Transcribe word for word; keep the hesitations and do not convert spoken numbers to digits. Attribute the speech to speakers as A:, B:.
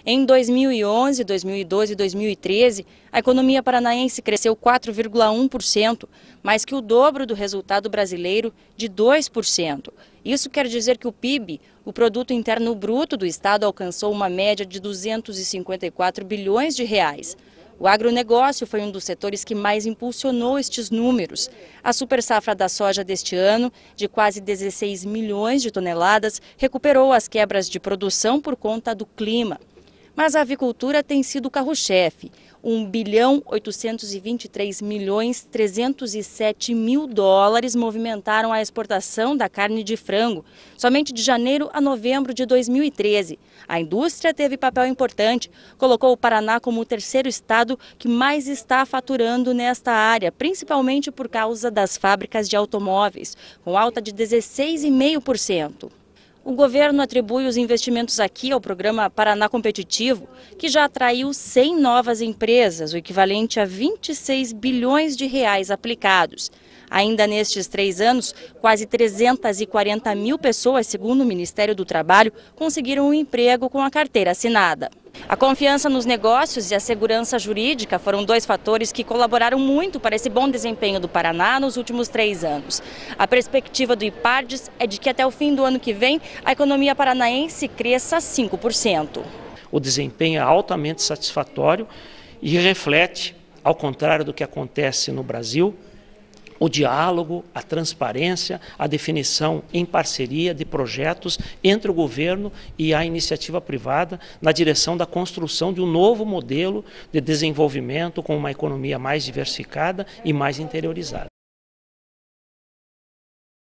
A: Em dois mil e onze, dois mil e doze e dois mil e treze, a economia paranaense cresceu quatro vírgula um por cento, mais que o dobro do resultado brasileiro de dois por cento. Isso quer dizer que o P I B, o Produto Interno Bruto do Estado, alcançou uma média de duzentos e cinquenta e quatro bilhões de reais. O agronegócio foi um dos setores que mais impulsionou estes números. A super safra da soja deste ano, de quase dezesseis milhões de toneladas, recuperou as quebras de produção por conta do clima. Mas a avicultura tem sido o carro-chefe. um bilhão oitocentos e vinte e três milhões trezentos e sete mil dólares movimentaram a exportação da carne de frango, somente de janeiro a novembro de dois mil e treze. A indústria teve papel importante, colocou o Paraná como o terceiro estado que mais está faturando nesta área, principalmente por causa das fábricas de automóveis, com alta de dezesseis vírgula cinco por cento. O governo atribui os investimentos aqui ao programa Paraná Competitivo, que já atraiu cem novas empresas, o equivalente a vinte e seis bilhões de reais aplicados. Ainda nestes três anos, quase trezentas e quarenta mil pessoas, segundo o Ministério do Trabalho, conseguiram um emprego com a carteira assinada. A confiança nos negócios e a segurança jurídica foram dois fatores que colaboraram muito para esse bom desempenho do Paraná nos últimos três anos. A perspectiva do IPARDES é de que até o fim do ano que vem a economia paranaense cresça cinco por cento.
B: O desempenho é altamente satisfatório e reflete, ao contrário do que acontece no Brasil, o diálogo, a transparência, a definição em parceria de projetos entre o governo e a iniciativa privada na direção da construção de um novo modelo de desenvolvimento com uma economia mais diversificada e mais interiorizada.